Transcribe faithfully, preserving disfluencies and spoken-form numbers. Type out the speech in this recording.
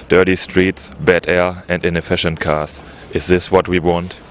Dirty streets, bad air and inefficient cars. Is this what we want?